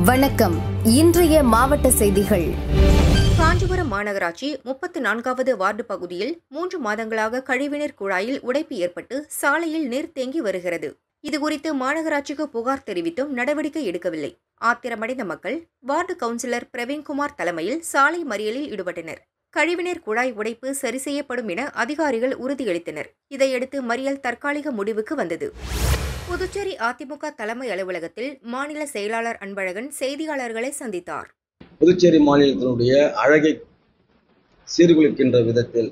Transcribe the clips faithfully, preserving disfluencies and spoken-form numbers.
வணக்கம். இன்றைய மாவட்ட செய்திகள். காஞ்சிபுரம் மாநகராட்சி முப்பத்து நான்காவது வார்டு பகுதியில் மூன்று மாதங்களாக கழிவுநீர் குழாயில் உடைப்பு ஏற்பட்டு சாலையில் நீர் தேங்கி வருகிறது. இதுகுறித்து மாநகராட்சிக்கு புகார் தெரிவித்தும் நடவடிக்கை எடுக்கவில்லை. ஆத்திரமடைந்த மக்கள் வார்டு கவுன்சிலர் பிரவீன்குமார் தலைமையில் சாலை மறியலில் ஈடுபட்டனர். கழிவுநீர் குழாய் உடைப்பு சரி செய்யப்படும் என அதிகாரிகள் உறுதியளித்தனர். இதையடுத்து மறியல் தற்காலிக முடிவுக்கு வந்தது. புதுச்சேரி அதிமுக தலைமை அலுவலகத்தில் மாநில செயலாளர் அன்பழகன் செய்தியாளர்களை சந்தித்தார். புதுச்சேரி மாநிலத்தினுடைய அழகை சீர்குலைக்கின்ற விதத்தில்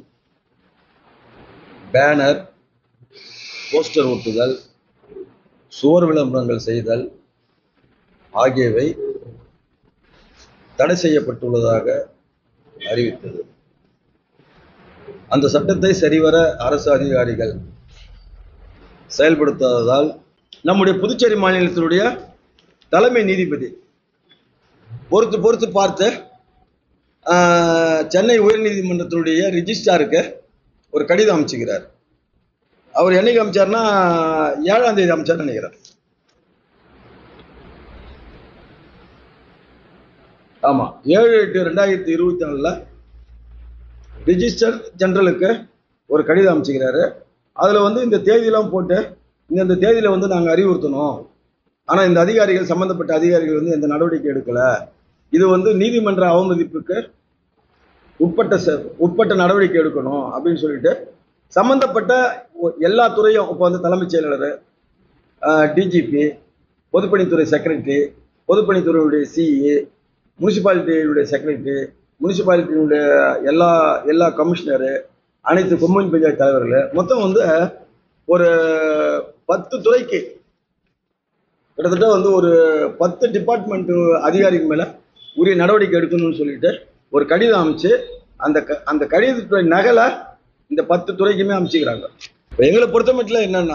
பேனர், போஸ்டர் ஒட்டுதல், சுவர் விளம்பரங்கள் செய்தல் ஆகியவை தடை செய்யப்பட்டுள்ளதாக அறிவித்தது. அந்த சட்டத்தை சரிவர அரசு அதிகாரிகள் செயல்படுத்தாததால் நம்முடைய புதுச்சேரி மாநிலத்தினுடைய தலைமை நீதிபதி பொறுத்து பொறுத்து பார்த்து சென்னை உயர்நீதிமன்றத்தினுடைய ரிஜிஸ்ட்ராருக்கு ஒரு கடிதம் அமைச்சுக்கிறார். அவர் என்னைக்கு அமைச்சார்னா ஏழாம் தேதி அமைச்சார் நினைக்கிறார். ஆமா, ஏழு எட்டு ரெண்டாயிரத்தி இருபத்தி நாலுல ரிஜிஸ்டர் ஜெனரலுக்கு ஒரு கடிதம் அமைச்சுக்கிறாரு. அதுல வந்து இந்த தேதியெல்லாம் போட்டு இந்த தேதியில வந்து நாங்கள் அறிவுறுத்தணும், ஆனா இந்த அதிகாரிகள் சம்பந்தப்பட்ட அதிகாரிகள் வந்து எந்த நடவடிக்கை எடுக்கல, இது வந்து நீதிமன்ற அவமதிப்புக்கு உட்பட்ட உட்பட்ட நடவடிக்கை எடுக்கணும் அப்படின்னு சொல்லிட்டு சம்பந்தப்பட்ட எல்லா துறையும், இப்போ வந்து தலைமைச் செயலாளர், டிஜிபி, பொதுப்பணித்துறை செக்ரட்டரி, பொதுப்பணித்துறையுடைய சிஇ, முனிசிபாலிட்டியுடைய செக்ரட்டரி, முனிசிபாலிட்டியினுடைய எல்லா எல்லா கமிஷனரு, அனைத்து கொம்யூன் பஞ்சாயத்து தலைவர்கள், மொத்தம் வந்து ஒரு பத்து துறைக்கு கிட்டத்தட்ட வந்து ஒரு பத்து டிபார்ட்மெண்ட் அதிகாரிக்கு மேல உரிய நடவடிக்கை எடுக்கணும்னு சொல்லிட்டு ஒரு கடிதம் அமைச்சு அந்த அந்த கடிதத்துடைய நகலை இந்த பத்து துறைக்குமே அமைச்சுக்கிறாங்க. இப்போ எங்களை பொறுத்த மட்டும் என்னன்னா,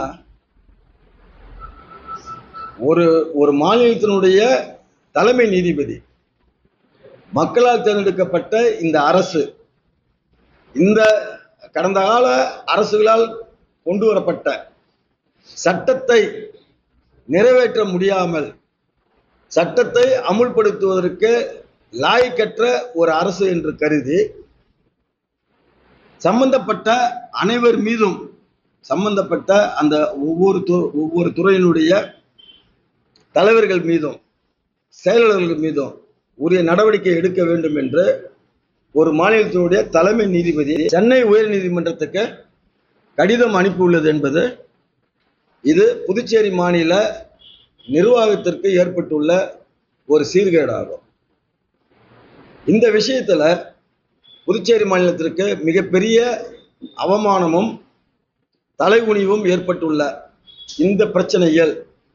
ஒரு ஒரு மாநிலத்தினுடைய தலைமை நீதிபதி, மக்களால் தேர்ந்தெடுக்கப்பட்ட இந்த அரசு, இந்த கடந்த கால அரசுகளால் கொண்டு வரப்பட்ட சட்டத்தை நிறைவேற்ற முடியாமல் சட்டத்தை அமுல்படுத்துவதற்கு லாயக்கற்ற ஒரு அரசு என்று கருதி சம்பந்தப்பட்ட அனைவர் மீதும், சம்பந்தப்பட்ட அந்த ஒவ்வொரு ஒவ்வொரு துறையினுடைய தலைவர்கள் மீதும் செயலாளர்கள் மீதும் உரிய நடவடிக்கை எடுக்க வேண்டும் என்று ஒரு மாநிலத்தினுடைய தலைமை நீதிபதி சென்னை உயர் நீதிமன்றத்துக்கு கடிதம் அனுப்பியுள்ளது என்பது இது புதுச்சேரி மாநில நிர்வாகத்திற்கு ஏற்பட்டுள்ள ஒரு சீர்கேடாகும். இந்த விஷயத்துல புதுச்சேரி மாநிலத்திற்கு மிகப்பெரிய அவமானமும் தலைகுனிவும் ஏற்பட்டுள்ள இந்த பிரச்சனையில்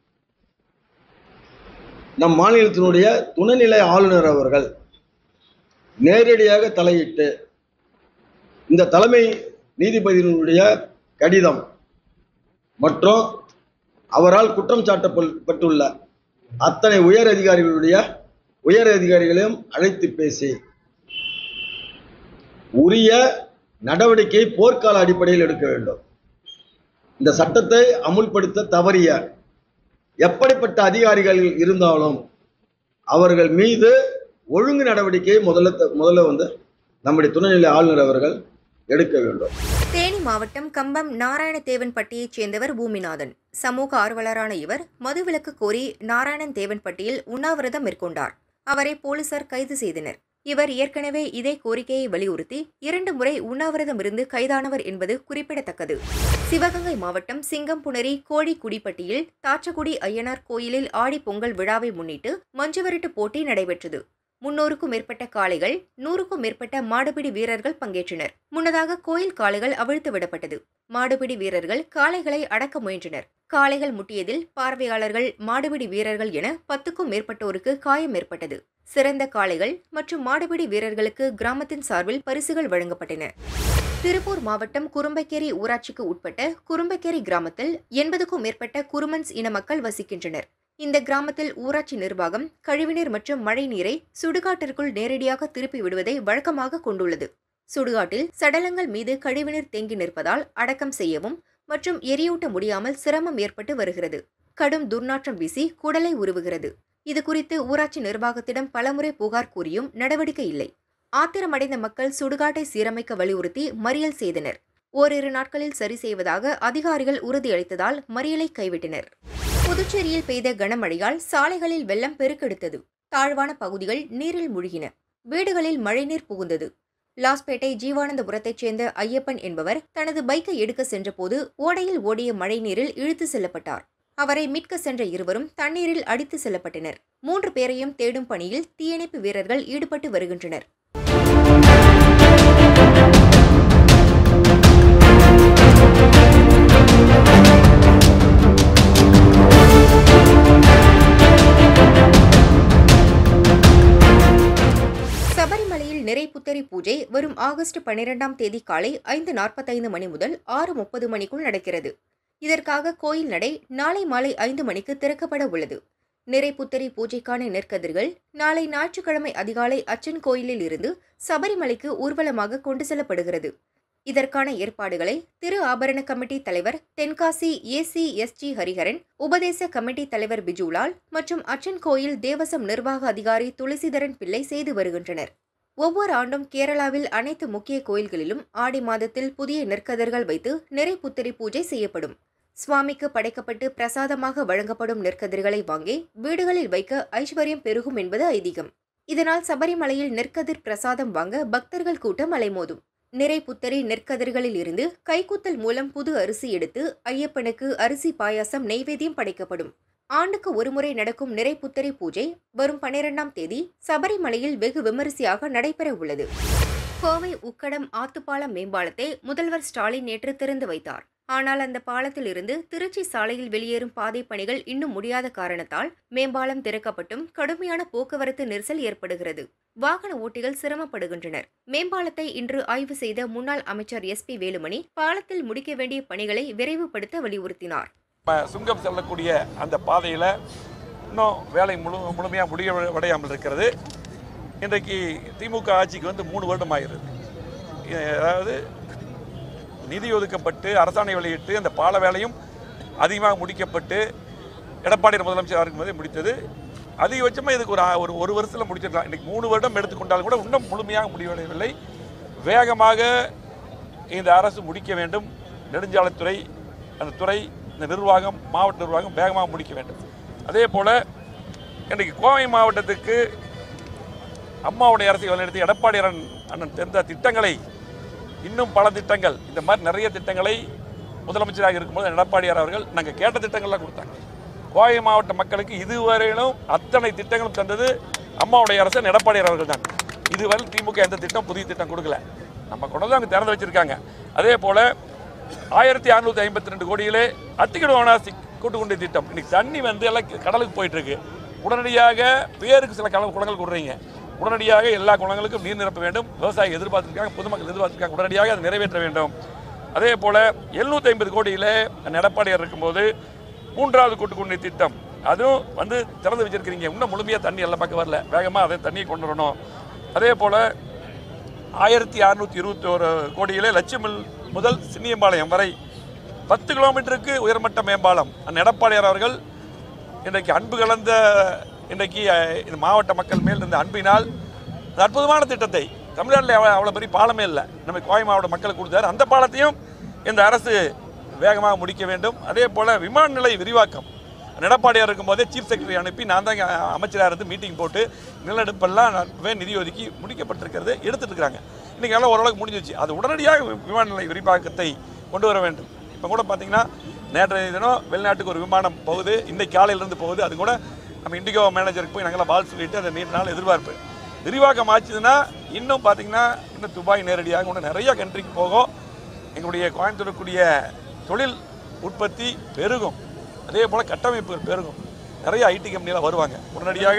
நம் மாநிலத்தினுடைய துணைநிலை ஆளுநர் அவர்கள் நேரடியாக தலையிட்டு இந்த தலைமை நீதிபதியினுடைய கடிதம் மற்றும் அவரால் குற்றம் சாட்டப்பட்டுள்ள அத்தனை உயர் அதிகாரிகளுடைய உயர் அதிகாரிகளையும் அழைத்து பேசி உரிய நடவடிக்கை போர்க்கால அடிப்படையில் எடுக்க வேண்டும். இந்த சட்டத்தை அமுல்படுத்த தவறிய எப்படிப்பட்ட அதிகாரிகள் இருந்தாலும் அவர்கள் மீது ஒழுங்கு நடவடிக்கை முதல்ல முதல்ல வந்து நம்முடைய துணைநிலை ஆளுநர் அவர்கள் எடுக்க வேண்டும். தேனி மாவட்டம் கம்பம் நாராயணதேவன் பட்டியைச் சேர்ந்தவர் பூமிநாதன். சமூக ஆர்வலரான இவர் மதுவிலக்கு கோரி நாராயணன் தேவன்பட்டியில் உண்ணாவிரதம் மேற்கொண்டார். அவரை போலீசார் கைது செய்தனர். இவர் ஏற்கனவே இதே கோரிக்கையை வலியுறுத்தி இரண்டு முறை உண்ணாவிரதம் இருந்து கைதானவர் என்பது குறிப்பிடத்தக்கது. சிவகங்கை மாவட்டம் சிங்கம்புணரி கோழிக்குடிப்பட்டியில் தாச்சக்குடி ஐயனார் கோயிலில் ஆடி பொங்கல் விழாவை முன்னிட்டு மஞ்சுவிரட்டு போட்டி நடைபெற்றது. முன்னூறுக்கும் மேற்பட்ட காளைகள், நூறுக்கும் மேற்பட்ட மாடுபிடி வீரர்கள் பங்கேற்றனர். முன்னதாக கோயில் காளைகள் அவிழ்த்து விடப்பட்டது. மாடுபிடி வீரர்கள் காளைகளை அடக்க முயன்றனர். காளைகள் முட்டியதில் பார்வையாளர்கள், மாடுபிடி வீரர்கள் என பத்துக்கும் மேற்பட்டோருக்கு காயம் ஏற்பட்டது. சிறந்த காளைகள் மற்றும் மாடுபிடி வீரர்களுக்கு கிராமத்தின் சார்பில் பரிசுகள் வழங்கப்பட்டன. திருப்பூர் மாவட்டம் குறும்பைக்கேரி ஊராட்சிக்கு உட்பட்ட குறும்பைக்கேரி கிராமத்தில் எண்பதுக்கும் மேற்பட்ட குருமன்ஸ் இன மக்கள் வசிக்கின்றனர். இந்த கிராமத்தில் ஊராட்சி நிர்வாகம் கழிவுநீர் மற்றும் மழை நீரை சுடுகாட்டிற்குள் நேரடியாக திருப்பி விடுவதை வழக்கமாக கொண்டுள்ளது. சுடுகாட்டில் சடலங்கள் மீது கழிவுநீர் தேங்கி நிற்பதால் அடக்கம் செய்யவும் மற்றும் எரியூட்ட முடியாமல் சிரமம் ஏற்பட்டு வருகிறது. கடும் துர்நாற்றம் வீசி குடலை உருவுகிறது. இதுகுறித்து ஊராட்சி நிர்வாகத்திடம் பலமுறை புகார் கூறியும் நடவடிக்கை இல்லை. ஆத்திரமடைந்த மக்கள் சுடுகாட்டை சீரமைக்க வலியுறுத்தி மறியல் செய்தனர். ஓரிரு நாட்களில் சரி செய்வதாக அதிகாரிகள் உறுதியளித்ததால் மறியலை கைவிட்டனர். புதுச்சேரியில் பெய்த கனமழையால் சாலைகளில் வெள்ளம் பெருக்கெடுத்தது. தாழ்வான பகுதிகள் நீரில் மூழ்கின. வீடுகளில் மழைநீர் புகுந்தது. லாஸ்பேட்டை ஜீவானந்தபுரத்தைச் சேர்ந்த ஐயப்பன் என்பவர் தனது பைக்கை எடுக்க சென்றபோது ஓடையில் ஓடிய மழைநீரில் இழுத்து செல்லப்பட்டார். அவரை மீட்க சென்ற இருவரும் தண்ணீரில் அடித்து செல்லப்பட்டனர். மூன்று பேரையும் தேடும் பணியில் தீயணைப்பு வீரர்கள் ஈடுபட்டு வருகின்றனர். சபரிமலையில் நிறைப்புத்தரி பூஜை வரும் ஆகஸ்ட் பன்னிரெண்டாம் தேதி காலை ஐந்து நாற்பத்தைந்து மணி முதல் ஆறு முப்பது மணிக்குள் நடக்கிறது. இதற்காக கோயில் நடை நாளை மாலை ஐந்து மணிக்கு திறக்கப்பட உள்ளது. நிறைப்புத்தரி பூஜைக்கான நெற்கதிர்கள் நாளை ஞாயிற்றுக்கிழமை அதிகாலை அச்சன் கோயிலில் இருந்து சபரிமலைக்கு ஊர்வலமாக கொண்டு செல்லப்படுகிறது. இதற்கான ஏற்பாடுகளை திரு ஆபரண கமிட்டி தலைவர் தென்காசி ஏசி எஸ்ஜி ஹரிஹரன், உபதேச கமிட்டி தலைவர் பிஜுலால் மற்றும் அச்சன் கோயில் தேவசம் நிர்வாக அதிகாரி துளசிதரன் பிள்ளை செய்து வருகின்றனர். ஒவ்வொரு ஆண்டும் கேரளாவில் அனைத்து முக்கிய கோயில்களிலும் ஆடி மாதத்தில் புதிய நெற்கதிர்கள் வைத்து நிறைப்புத்தரி பூஜை செய்யப்படும். சுவாமிக்கு படைக்கப்பட்டு பிரசாதமாக வழங்கப்படும் நெற்கதிர்களை வாங்கி வீடுகளில் வைக்க ஐஸ்வர்யம் பெருகும் என்பது ஐதீகம். இதனால் சபரிமலையில் நெற்கதிர் பிரசாதம் வாங்க பக்தர்கள் கூட்டம் அலைமோதும். நிறைப்புத்தரி நெற்கதிர்களில் இருந்து கைக்குத்தல் மூலம் புது அரிசி எடுத்து ஐயப்பனுக்கு அரிசி பாயாசம் நெய்வேத்தியம் படைக்கப்படும். ஆண்டுக்கு ஒருமுறை நடக்கும் நிறைப்புத்தரி பூஜை வரும் பன்னிரெண்டாம் தேதி சபரிமலையில் வெகு விமரிசையாக நடைபெற உள்ளது. கோவை உக்கடம் ஆத்துப்பாலம் மேம்பாலத்தை முதல்வர் ஸ்டாலின் நேற்று திறந்து வைத்தார். ஆனால் அந்த பாலத்தில் இருந்து திருச்சி சாலையில் வெளியேறும் பாதை பணிகள் இன்னும் முடியாத காரணத்தால் மேம்பாலம் திறக்கப்பட்டும் கடுமையான போக்குவரத்து நெரிசல் ஏற்படுகிறது. வாகன ஓட்டிகள் சிரமப்படுகின்றனர். மேம்பாலத்தை இன்று ஆய்வு செய்த முன்னாள் அமைச்சர் எஸ் பி வேலுமணி பாலத்தில் முடிக்க வேண்டிய பணிகளை விரைவுபடுத்த வலியுறுத்தினார். சுங்கம் செல்லக்கூடிய அந்த பாதையில் இன்னும் வேலை முழு முழுமையாக முடிவடையாமல் இருக்கிறது. இன்றைக்கு திமுக ஆட்சிக்கு வந்து மூணு வருடம் ஆகிறது. அதாவது நிதி ஒதுக்கப்பட்டு அரசாணை வெளியிட்டு அந்த பால வேலையும் அதிகமாக முடிக்கப்பட்டு எடப்பாடி முதலமைச்சர் இருக்கும்போதே முடித்தது. அதிகபட்சமாக இதுக்கு ஒரு ஒரு ஒரு வருஷத்தில் முடிச்சிருக்கலாம். இன்றைக்கி மூணு வருடம் எடுத்துக்கொண்டாலும் கூட இன்னும் முழுமையாக முடிவடையவில்லை. வேகமாக இந்த அரசு முடிக்க வேண்டும். நெடுஞ்சாலைத்துறை அந்த துறை இந்த நிர்வாகம் மாவட்ட நிர்வாகம் வேகமாக முடிக்க வேண்டும். அதே போல் இன்றைக்கு கோவை மாவட்டத்துக்கு அம்மாவுடைய அரசை வழிநடத்தி எடப்பாடி அண்ணன் தெரிந்த திட்டங்களை இன்னும் பல திட்டங்கள் இந்த மாதிரி நிறைய திட்டங்களை முதலமைச்சராக இருக்கும்போது எடப்பாடியார் அவர்கள் நாங்கள் கேட்ட திட்டங்கள்லாம் கொடுத்தாங்க. கோவை மாவட்ட மக்களுக்கு இதுவரையிலும் அத்தனை திட்டங்களும் தந்தது அம்மாவுடைய அரசு எடப்பாடியார் அவர்கள் தான். இதுவரை திமுக எந்த திட்டம் புதிய திட்டம் கொடுக்கல. நம்ம கொண்டு வந்து அங்கே திறந்து வச்சிருக்காங்க. அதே போல் ஆயிரத்தி அறுநூற்றி ஐம்பத்தி ரெண்டு கோடியிலே அத்திக்கடு வனாசி கூட்டுக்குண்டை திட்டம் இன்னைக்கு தண்ணி வந்து எல்லாம் கடலுக்கு போயிட்டு இருக்கு. உடனடியாக பேருக்கு சில கல குளங்கள் கொடுறீங்க. உடனடியாக எல்லா குளங்களுக்கும் நீர் நிரப்ப வேண்டும். விவசாயி எதிர்பார்த்திருக்காங்க, பொதுமக்கள் எதிர்பார்த்திருக்காங்க. உடனடியாக அதை நிறைவேற்ற வேண்டும். அதே போல் எழுநூற்றி ஐம்பது கோடியில் எடப்பாடியார் இருக்கும்போது மூன்றாவது கூட்டுக்குண்டை திட்டம் அதுவும் வந்து திறந்து வச்சிருக்கிறீங்க. இன்னும் முழுமையாக தண்ணி எல்லா பக்கம் வரல. வேகமாக அதை தண்ணியை கொண்டு வரணும். அதே போல் ஆயிரத்தி அறுநூற்றி இருபத்தி ஒரு கோடியிலே லட்சுமில் முதல் சின்னியம்பாளையம் வரை பத்து கிலோமீட்டருக்கு உயர்மட்ட மேம்பாலம் அந்த எடப்பாடியார் அவர்கள் இன்றைக்கு அன்பு கலந்த இன்றைக்கு இந்த மாவட்ட மக்கள் மேல் இருந்த அன்பினால் அற்புதமான திட்டத்தை தமிழ்நாட்டில் அவ்வளோ பெரிய பாலமே இல்லை நம்ம கோவை மாவட்ட மக்களுக்கு கொடுத்தாரு. அந்த பாலத்தையும் இந்த அரசு வேகமாக முடிக்க வேண்டும். அதே போல் விமான நிலைய விரிவாக்கம் எடப்பாடியார் இருக்கும்போதே சீஃப் செக்ரட்டரி அனுப்பி நான் தான் அமைச்சராக இருந்து மீட்டிங் போட்டு நிலநடுப்பெல்லாம் நிதி ஒதுக்கி முடிக்கப்பட்டிருக்கிறது எடுத்துகிட்டு இருக்கிறாங்க. இன்றைக்கி எல்லாம் ஓரளவுக்கு முடிஞ்சிச்சு. அது உடனடியாக விமான நிலைய விரிவாக்கத்தை கொண்டு வர வேண்டும். இப்போ கூட பார்த்தீங்கன்னா நேற்றைய தினம் வெளிநாட்டுக்கு ஒரு விமானம் போகுது. இன்றைக்கு காலையிலேருந்து போகுது. அது கூட நம்ம இண்டிகோ மேனேஜருக்கு போய் நாங்களாம் பால் சொல்லிட்டு அதை நீண்ட நாள் எதிர்பார்ப்பு விரிவாக்கம் ஆச்சுதுன்னா இன்னும் பார்த்தீங்கன்னா இன்னும் துபாய் நேரடியாக இன்னும் நிறைய கண்ட்ரிக்கு போகும். எங்களுடைய கோயம்புத்தூருக்குரிய தொழில் உற்பத்தி பெருகும். அதே போல் கட்டமைப்புகள் பெருகும். நிறைய ஐடி கம்பெனியெலாம் வருவாங்க. உடனடியாக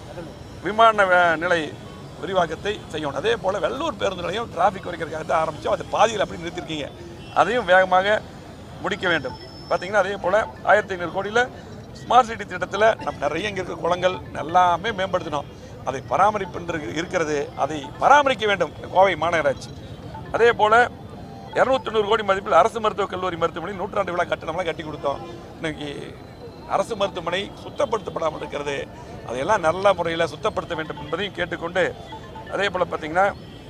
விமான நிலை விரிவாக்கத்தை செய்யணும். அதே போல் வெள்ளூர் பேருந்து நிலையம் டிராஃபிக் குறைக்கிறதுக்காக தான் ஆரம்பித்தோம். அது பாதியில் அப்படி நிறுத்திருக்கீங்க. அதையும் வேகமாக முடிக்க வேண்டும். பார்த்திங்கன்னா அதே போல் ஆயிரத்தி ஐநூறு கோடியில் ஸ்மார்ட் சிட்டி திட்டத்தில் நம்ம நிறைய இங்கே இருக்கிற குளங்கள் எல்லாமே மேம்படுத்தணும். அதை பராமரிப்பு இருக்கிறது. அதை பராமரிக்க வேண்டும் கோவை மாநகராட்சி. அதே போல் இரநூத்தி தொண்ணூறு கோடி மதிப்பில் அரசு மருத்துவக் கல்லூரி மருத்துவமனை நூற்றாண்டு விழா கட்டணம்லாம் கட்டி கொடுத்தோம். இன்னைக்கு அரசு மருத்துவமனை சுத்தப்படுத்தப்படாமல் இருக்கிறது. அதையெல்லாம் நல்ல முறையில் சுத்தப்படுத்த வேண்டும் என்பதையும் கேட்டுக்கொண்டு, அதே போல் பார்த்திங்கன்னா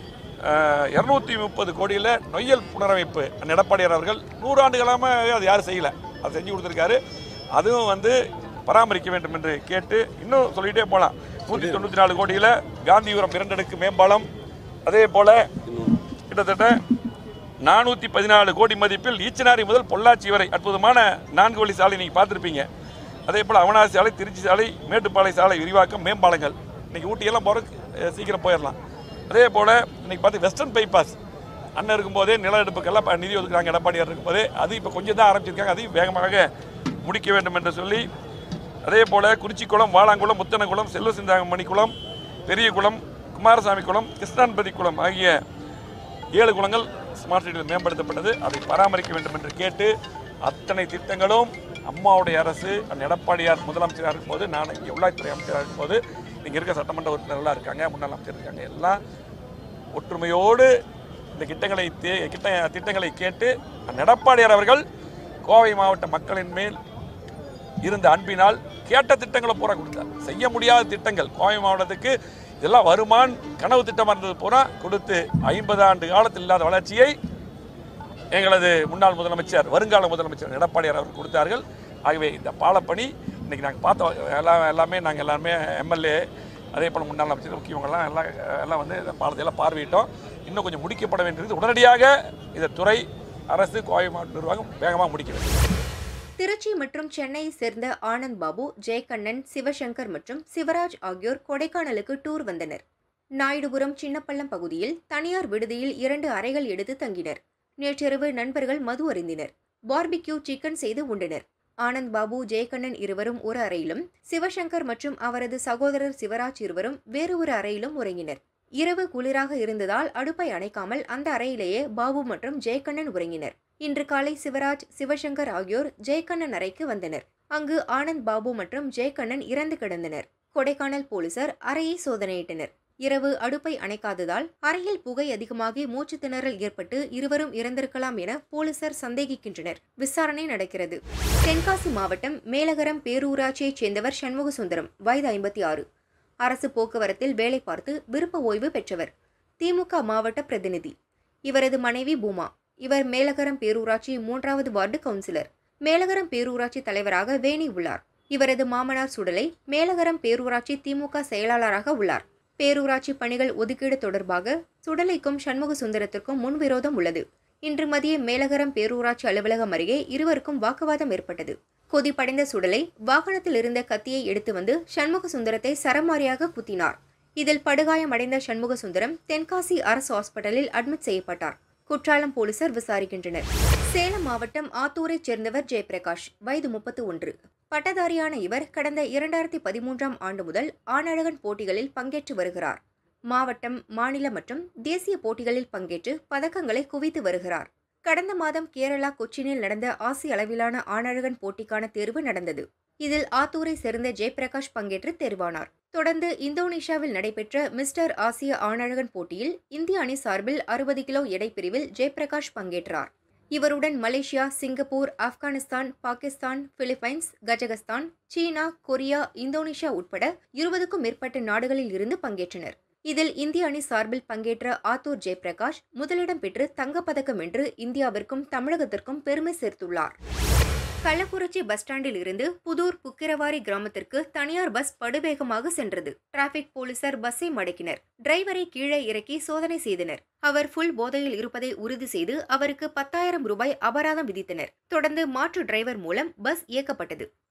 இரநூத்தி முப்பது கோடியில் நொய்யல் புனரமைப்பு எடப்பாடியார் அவர்கள் நூறு ஆண்டுகளாக அது யாரும் செய்யலை, அதை செஞ்சு கொடுத்துருக்காரு. அதுவும் வந்து பராமரிக்க வேண்டும் என்று கேட்டு இன்னும் சொல்லிகிட்டே போகலாம். நூற்றி தொண்ணூற்றி நாலு கோடியில் காந்திபுரம் இரண்டடுக்கு மேம்பாலம், அதே போல் கிட்டத்தட்ட நானூற்றி பதினாலு கோடி மதிப்பில் ஈச்சனாரி முதல் பொள்ளாச்சி வரை அற்புதமான நான்கு வழி சாலை நீங்கள் பார்த்துருப்பீங்க. அதே போல் அவனாசி சாலை, திருச்சி சாலை, மேட்டுப்பாளைய சாலை விரிவாக்கம், மேம்பாலங்கள். இன்றைக்கி ஊட்டியெல்லாம் போகிறதுக்கு சீக்கிரம் போயிடலாம். அதே போல் இன்றைக்கி பார்த்து வெஸ்டர்ன் பைபாஸ் அண்ணன் இருக்கும்போதே நில எடுப்புக்கெல்லாம் நிதி ஒதுக்குறாங்க எடப்பாடியார் இருக்கும்போதே, அது இப்போ கொஞ்சம் தான் ஆரம்பிச்சிருக்காங்க, அதையும் வேகமாக முடிக்க வேண்டும் என்று சொல்லி, அதே போல் குறிச்சிக்குளம், வாளாங்குளம், முத்தனகுளம், செல்வ சிந்தாமணி குளம், பெரிய குளம், குமாரசாமி குளம், கிருஷ்ணான்பதி குளம் ஆகிய ஏழு குளங்கள் ஸ்மார்ட் சிட்டியில் மேம்படுத்தப்பட்டது. அதை பராமரிக்க வேண்டும் என்று கேட்டு அத்தனை திட்டங்களும் அம்மாவுடைய அரசு எடப்பாடியார் முதலமைச்சராக இருக்கும்போது, நான் இங்கே உள்ளாட்சித்துறை அமைச்சராக இருக்கும்போது, இங்கே இருக்க சட்டமன்ற உறுப்பினர்களாக இருக்காங்க, முன்னாள் அமைச்சர் இருக்காங்க, எல்லாம் ஒற்றுமையோடு இந்த திட்டங்களை கிட்ட திட்டங்களை கேட்டு எடப்பாடியார் அவர்கள் கோவை மாவட்ட மக்களின் மேல் இருந்த அன்பினால் கேட்ட திட்டங்களை பூரா கொடுத்தார். செய்ய முடியாத திட்டங்கள் கோவை மாவட்டத்துக்கு இதெல்லாம் வருமான் கனவு திட்டமாக இருந்தது பூரா கொடுத்து ஐம்பது ஆண்டு காலத்தில் இல்லாத வளர்ச்சியை எங்களது முன்னாள் முதலமைச்சர், வருங்கால முதலமைச்சர் எடப்பாடியார் அவர்கள் கொடுத்தார்கள். ஆகவே இந்த பாலப்பணி இன்றைக்கி நாங்கள் பார்த்தோம், எல்லாம் எல்லாமே நாங்கள் எல்லாருமே எம்எல்ஏ, அதே போல் முன்னாள் அமைச்சர் முக்கியவங்கள்லாம் எல்லாம் எல்லாம் வந்து இந்த பாலத்தையெல்லாம் பார்வையிட்டோம். இன்னும் கொஞ்சம் முடிக்கப்பட வேண்டியது, உடனடியாக இந்த துறை அரசு கோவை மாவட்ட நிர்வாகம் வேகமாக முடிக்க வேண்டும். திருச்சி மற்றும் சென்னையை சேர்ந்த ஆனந்த் பாபு, ஜெயக்கண்ணன், சிவசங்கர் மற்றும் சிவராஜ் ஆகியோர் கொடைக்கானலுக்கு டூர் வந்தனர். நாயுடுபுரம் சின்னப்பள்ளம் பகுதியில் தனியார் விடுதியில் இரண்டு அறைகள் எடுத்து தங்கினர். நேற்றிரவு நண்பர்கள் மது அருந்தினர். பார்பிக்யூ சிக்கன் செய்து உண்டனர். ஆனந்த் பாபு, ஜெயக்கண்ணன் இருவரும் ஒரு அறையிலும், சிவசங்கர் மற்றும் அவரது சகோதரர் சிவராஜ் இருவரும் வேறு ஒரு அறையிலும் உறங்கினர். இரவு குளிராக இருந்ததால் அடுப்பை அணைக்காமல் அந்த அறையிலேயே பாபு மற்றும் ஜெயக்கண்ணன் உறங்கினர். இன்று காலை சிவராஜ், சிவசங்கர் ஆகியோர் ஜெயக்கண்ணன் அறைக்கு வந்தனர். அங்கு ஆனந்த் பாபு மற்றும் ஜெயக்கண்ணன் இறந்து கிடந்தனர். கொடைக்கானல் போலீசார் அறையை சோதனையிட்டனர். இரவு அடுப்பை அணைக்காததால் அறையில் புகை அதிகமாகி மூச்சு திணறல் ஏற்பட்டு இருவரும் இறந்திருக்கலாம் என போலீசார் சந்தேகிக்கின்றனர். விசாரணை நடக்கிறது. தென்காசி மாவட்டம் மேலகரம் பேரூராட்சியைச் சேர்ந்தவர் சண்முக சுந்தரம், வயது ஐம்பத்தி ஆறு. அரசு போக்குவரத்தில் வேலை பார்த்து விருப்ப ஓய்வு பெற்றவர். திமுக மாவட்ட பிரதிநிதி. இவரது மனைவி பூமா. இவர் மேலகரம் பேரூராட்சி மூன்றாவது வார்டு கவுன்சிலர். மேலகரம் பேரூராட்சி தலைவராக வேணி உள்ளார். இவரது மாமனார் சுடலை மேலகரம் பேரூராட்சி திமுக செயலாளராக உள்ளார். பேரூராட்சி பணிகள் ஒதுக்கீடு தொடர்பாக சுடலைக்கும் சண்முக சுந்தரத்திற்கும் முன்விரோதம் உள்ளது. இன்று மதிய மேலகரம் பேரூராட்சி அலுவலகம் அருகே இருவருக்கும் வாக்குவாதம் ஏற்பட்டது. கொதிப்படைந்த சுடலை வாகனத்தில் இருந்த கத்தியை எடுத்து வந்து சண்முக சுந்தரத்தை சரமாரியாக குத்தினார். இதில் படுகாயமடைந்த சண்முக சுந்தரம் தென்காசி அரசு ஹாஸ்பிட்டலில் அட்மிட் செய்யப்பட்டார். குற்றாலம் போலீசார் விசாரிக்கின்றனர். சேலம் மாவட்டம் ஆத்தூரைச் சேர்ந்தவர் ஜெயபிரகாஷ், வயது முப்பத்து ஒன்று. பட்டதாரியான இவர் கடந்த இரண்டாயிரத்தி பதிமூன்றாம் ஆண்டு முதல் ஆணழகன் போட்டிகளில் பங்கேற்று வருகிறார். மாவட்டம், மாநில மற்றும் தேசிய போட்டிகளில் பங்கேற்று பதக்கங்களை குவித்து வருகிறார். கடந்த மாதம் கேரளா கொச்சினில் நடந்த ஆசிய அளவிலான ஆணழகன் போட்டிக்கான தேர்வு நடந்தது. இதில் ஆத்தூரை சேர்ந்த ஜெயபிரகாஷ் பங்கேற்று தேர்வானார். தொடர்ந்து இந்தோனேஷியாவில் நடைபெற்ற மிஸ்டர் ஆசிய ஆணழகன் போட்டியில் இந்திய அணி சார்பில் அறுபது கிலோ எடை பிரிவில் ஜெயபிரகாஷ் பங்கேற்றார். இவருடன் Malaysia, Singapore, Afghanistan, Pakistan, Philippines, Kazakhstan, China, Korea, Indonesia உட்பட இருபதுக்கும் மேற்பட்ட நாடுகளில் இருந்து பங்கேற்றனர். இதில் இந்திய அணி சார்பில் பங்கேற்ற ஆத்தூர் ஜெயபிரகாஷ் முதலிடம் பெற்று தங்கப்பதக்கம் வென்று இந்தியாவிற்கும் தமிழகத்திற்கும் பெருமை சேர்த்துள்ளார். கள்ளக்குறிச்சி பஸ் ஸ்டாண்டில் இருந்து புதூர் புக்கிரவாரி கிராமத்திற்கு தனியார் பஸ் படுவேகமாக சென்றது. டிராபிக் போலீசார் பஸ்ஸை மடக்கினர். டிரைவரை கீழே இறக்கி சோதனை செய்தனர். அவர் ஃபுல் போதையில் இருப்பதை உறுதி செய்து அவருக்கு பத்தாயிரம் ரூபாய் அபராதம் விதித்தனர். தொடர்ந்து மாற்று டிரைவர் மூலம் பஸ் இயக்கப்பட்டது.